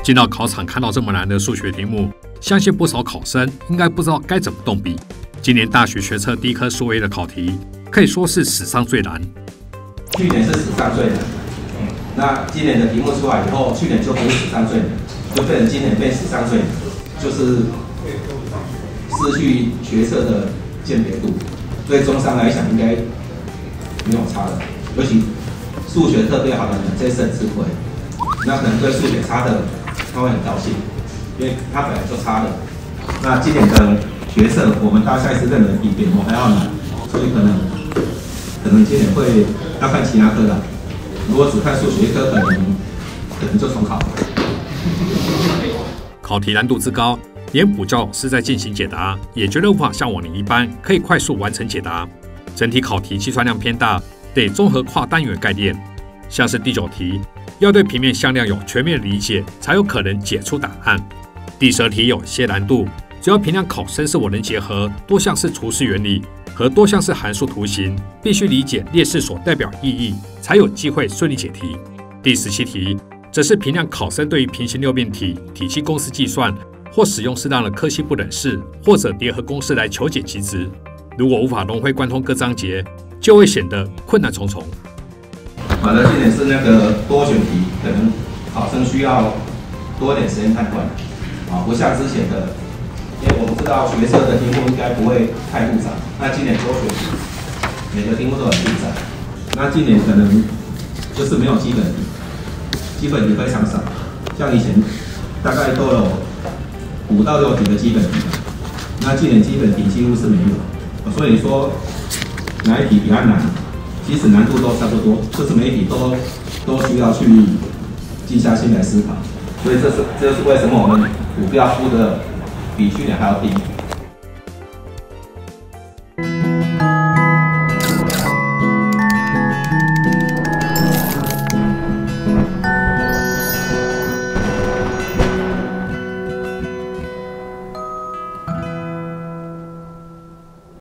进到考场看到这么难的数学题目，相信不少考生应该不知道该怎么动笔。今年大学学测第一科数 A 的考题可以说是史上最难。 去年是史上最难，那今年的题目出来以后，去年就不是史上最难，就变成今年变史上最难，就是失去学测的鉴别度。对中商来讲，应该没有差的，尤其数学特别好的人，这次很吃亏。那可能对数学差的，他会很高兴，因为他本来就差的。那今年的学测，我们大赛是认为比别模还要难，所以可能今年会要看其他科的。如果只看数学科，可能就重考。 考题难度之高，连补教老师在进行解答，也绝对无法像往年一般可以快速完成解答。整体考题计算量偏大，得综合跨单元概念。像是第9题，要对平面向量有全面的理解，才有可能解出答案。第12题有些难度，只要评量考生是否能结合多项式除式原理和多项式函数图形，必须理解列式所代表意义，才有机会顺利解题。第17题则是评量考生对于平行六面体体积公式计算，或使用适当的柯西不等式或者叠合公式来求解其值。如果无法融会贯通各章节，就会显得困难重重。 好的，今年是那个多选题，可能考生需要多一点时间判断，不像之前的，因为我们知道学测的题目应该不会太复杂，那今年多选题，每个题目都很复杂，那今年可能就是没有基本题，基本题非常少，像以前大概都有5到6题的基本题，那今年基本题几乎是没有，所以说哪一题比较难？其实难度都差不多，就是每一题都需要去静下心来思考，所以这是为什么我们股票估的比去年还要低。